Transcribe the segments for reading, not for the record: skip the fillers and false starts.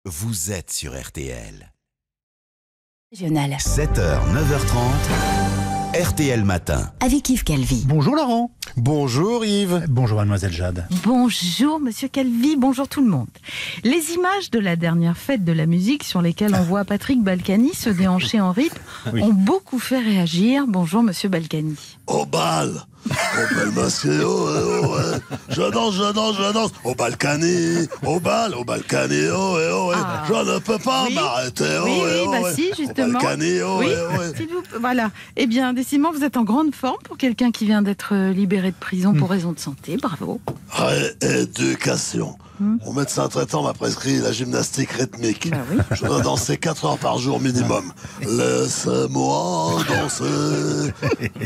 Vous êtes sur RTL. Régional. 7h, 9h30, RTL Matin. Avec Yves Calvi. Bonjour Laurent. Bonjour Yves. Bonjour mademoiselle Jade. Bonjour Monsieur Calvi, bonjour tout le monde. Les images de la dernière fête de la musique sur lesquelles on voit Patrick Balkany se déhancher en rythme ont beaucoup fait réagir. Bonjour Monsieur Balkany. Au bal. Au bal monsieur, je danse, au Balkany, au Balkany, je ne peux pas m'arrêter, si, justement. Au Balkany, s'il vous plaît, voilà. Eh bien, décidément, vous êtes en grande forme pour quelqu'un qui vient d'être libéré de prison pour raison de santé, bravo. Rééducation. Mon médecin traitant m'a prescrit la gymnastique rythmique. Bah oui. Je dois danser 4 heures par jour minimum. Laissez-moi danser,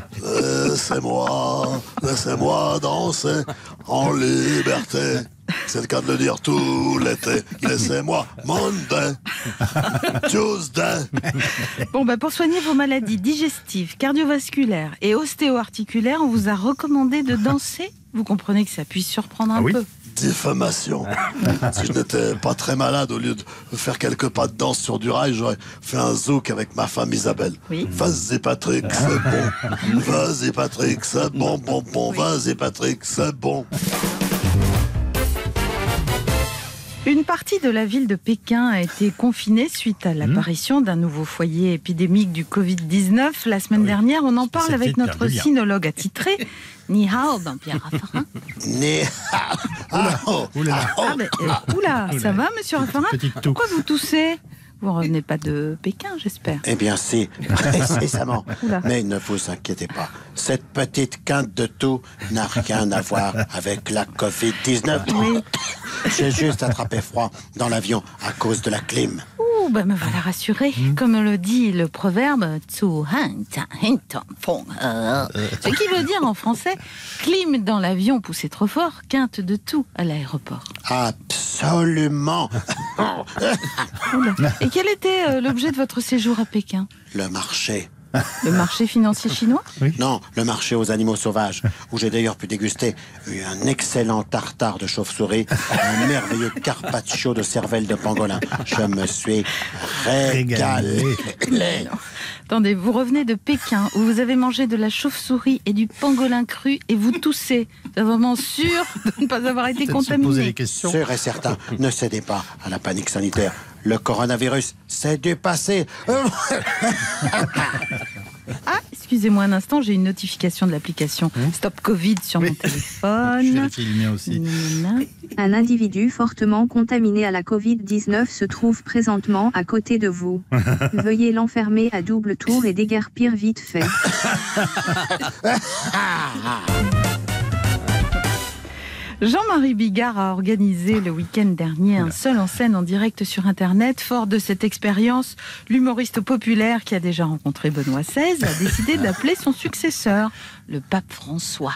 laissez-moi danser en liberté. C'est le cas de le dire tout l'été. Laissez-moi Monday, Tuesday. Bon, pour soigner vos maladies digestives, cardiovasculaires et ostéo-articulaires, on vous a recommandé de danser. Vous comprenez que ça puisse surprendre un peu. Diffamation. Si je n'étais pas très malade, au lieu de faire quelques pas de danse sur du rail, j'aurais fait un zouk avec ma femme Isabelle. Oui. Vas-y Patrick, c'est bon. Vas-y Patrick, c'est bon. Vas-y Patrick, c'est bon. Une partie de la ville de Pékin a été confinée suite à l'apparition d'un nouveau foyer épidémique du Covid-19. La semaine dernière, on en parle avec notre sinologue attitré, Ni Hao, Pierre Raffarin. Oula, ça va, monsieur Raffarin? Pourquoi vous toussez? Vous ne revenez pas de Pékin, j'espère. Eh bien si, précisément. Oula. Mais ne vous inquiétez pas, cette petite quinte de toux n'a rien à voir avec la Covid-19. Oui. J'ai juste attrapé froid dans l'avion à cause de la clim. Me voilà rassurée. Comme le dit le proverbe, ce qui veut dire en français, clim dans l'avion poussé trop fort, quinte de tout à l'aéroport. Absolument. Et quel était l'objet de votre séjour à Pékin? Le marché. Le marché financier chinois? Non, le marché aux animaux sauvages, où j'ai d'ailleurs pu déguster un excellent tartare de chauve-souris, un merveilleux carpaccio de cervelle de pangolin. Je me suis régalé. Attendez, vous revenez de Pékin, où vous avez mangé de la chauve-souris et du pangolin cru, et vous toussez. Vous êtes vraiment sûr de ne pas avoir été contaminé? Sûr et certain, ne cédez pas à la panique sanitaire. Le coronavirus, c'est du passé. Ah, excusez-moi un instant, j'ai une notification de l'application Stop Covid sur mon téléphone. Je vérifie le mien aussi. Un individu fortement contaminé à la Covid-19 se trouve présentement à côté de vous. Veuillez l'enfermer à double tour et déguerpir vite fait. Jean-Marie Bigard a organisé le week-end dernier un seul en scène en direct sur Internet. Fort de cette expérience, l'humoriste populaire qui a déjà rencontré Benoît XVI a décidé d'appeler son successeur, le pape François.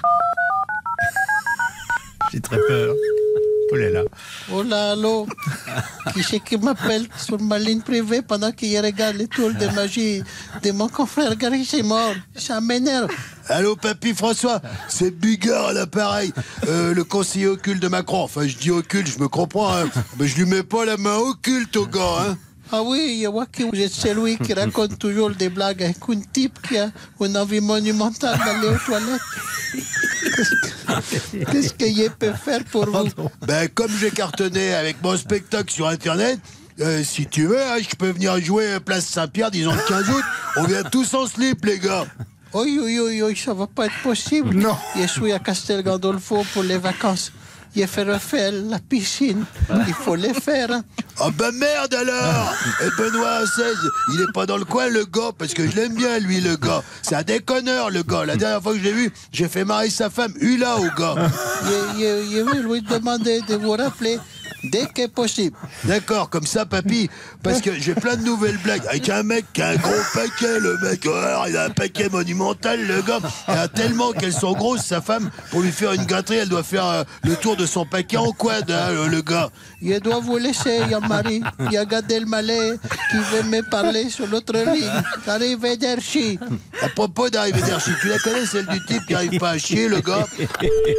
J'ai très peur. Oh là là. Oh là, allô? Qui c'est qui m'appelle sur ma ligne privée pendant qu'il regarde les tours de magie de mon confrère Gary Seymour? Ça m'énerve. Allô papy François, c'est Bigard à l'appareil, le conseiller occulte de Macron. Enfin je dis occulte, je me comprends, hein. Mais je lui mets pas la main occulte au gars, hein. Ah oui, vous êtes celui qui raconte toujours des blagues avec un type qui a une envie monumentale d'aller aux toilettes. Qu'est-ce qu'il peut faire pour vous? Comme j'ai cartonné avec mon spectacle sur Internet, si tu veux, hein, je peux venir jouer Place Saint-Pierre, disons le 15 août. On vient tous en slip, les gars. Oui, ça va pas être possible. Non. Je suis à Castel Gandolfo pour les vacances. Il faut refaire la piscine. Il faut les faire. Hein. Ah merde alors. Et Benoît XVI, il est pas dans le coin le gars, parce que je l'aime bien lui le gars. C'est un déconneur le gars. La dernière fois que je l'ai vu, j'ai fait marier sa femme Hula au gars. Je vais lui demander de vous rappeler dès que possible. D'accord, comme ça papy, parce que j'ai plein de nouvelles blagues avec un mec qui a un gros paquet, le mec, il a un paquet monumental le gars, il a tellement qu'elles sont grosses, sa femme, pour lui faire une gâterie, elle doit faire le tour de son paquet en quad, hein, le gars. Je dois vous laisser, Yann-Marie. Il y a Gad Elmaleh qui veut me parler sur l'autre ligne. Arrivederci. À propos d'arrivederci, tu la connais celle du type qui arrive pas à chier le gars?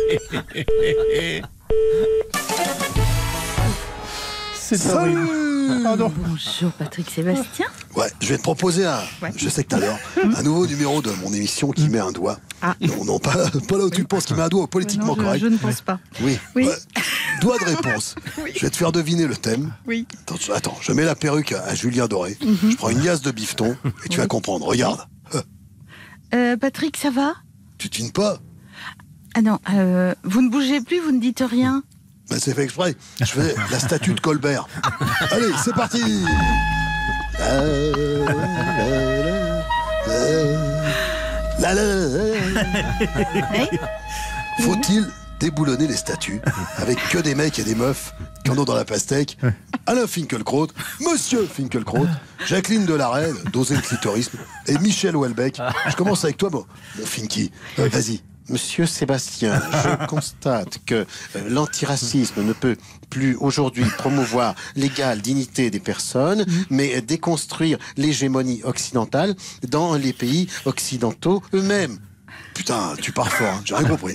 C'est horrible. Pardon. Bonjour Patrick Sébastien. Ouais, je vais te proposer je sais que t'adores, un nouveau numéro de mon émission qui met un doigt. Ah. Non, pas là où tu penses, qui met un doigt au politiquement Non, correct. je ne pense pas. Oui. Oui. Ouais. Doigt de réponse. Je vais te faire deviner le thème. Oui. Attends, je mets la perruque à Julien Doré. Je prends une liasse de bifton et tu vas comprendre. Regarde. Patrick, ça va? Tu devines pas? Ah non, vous ne bougez plus, vous ne dites rien. Ben, c'est fait exprès. Je fais la statue de Colbert. Allez, c'est parti. Faut-il déboulonner les statues avec que des mecs et des meufs qui en ont dans la pastèque? Alain Finkielkraut, Monsieur Finkielkraut, Jacqueline Delarue, d'oser le clitorisme, et Michel Houellebecq. Je commence avec toi, mon Finky. Vas-y. Monsieur Sébastien, je constate que l'antiracisme ne peut plus aujourd'hui promouvoir l'égale dignité des personnes, mais déconstruire l'hégémonie occidentale dans les pays occidentaux eux-mêmes. Putain, tu pars fort, hein, j'ai rien compris.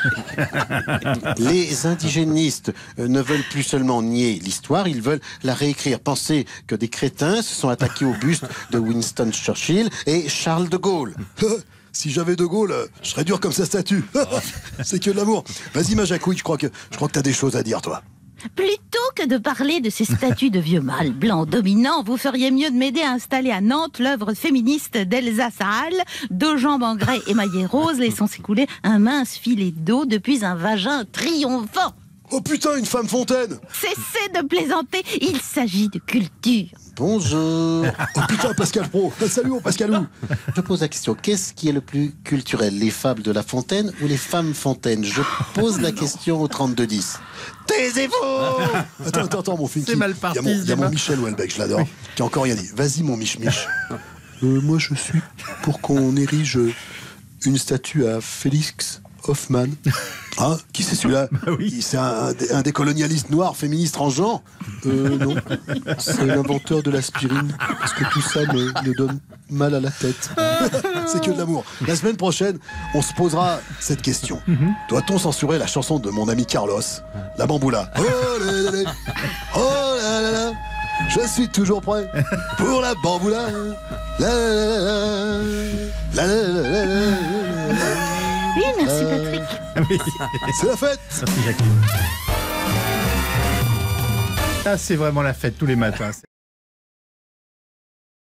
Les indigénistes ne veulent plus seulement nier l'histoire, ils veulent la réécrire. Pensez que des crétins se sont attaqués au buste de Winston Churchill et Charles de Gaulle. Si j'avais De Gaulle, je serais dur comme sa statue. C'est que de l'amour. Vas-y, ma Jacouille, je crois que t'as des choses à dire, toi. Plutôt que de parler de ces statues de vieux mâles blancs dominants, vous feriez mieux de m'aider à installer à Nantes l'œuvre féministe d'Elsa Sahal, deux jambes en grès émaillées roses laissant s'écouler un mince filet d'eau depuis un vagin triomphant. Oh putain, une femme fontaine! Cessez de plaisanter, il s'agit de culture. Bonjour. Oh putain, Pascal Pro. Salut, mon Pascalou. Je pose la question, qu'est-ce qui est le plus culturel, les fables de La Fontaine ou les femmes fontaines? Je pose la question au 32-10. Taisez-vous! Attends, mon Finky. C'est mal parti, Il y a mon Michel Houellebecq, je l'adore, qui a encore rien dit. Vas-y, mon Mich-Mich. Moi, je suis pour qu'on érige une statue à Félix Hoffman. Hein? Qui c'est celui-là? Oui. C'est un décolonialiste noir, féministe transgenre? Non. C'est l'inventeur de l'aspirine. Parce que tout ça me donne mal à la tête. C'est que de l'amour. La semaine prochaine, on se posera cette question. Doit-on censurer la chanson de mon ami Carlos, La Bamboula? Oh là là là. Oh là là là. Je suis toujours prêt pour la Bamboula. La la la la. La la la la la. Oui, merci Patrick. Oui. C'est la fête. Merci Jacqueline. Ça, c'est vraiment la fête tous les matins.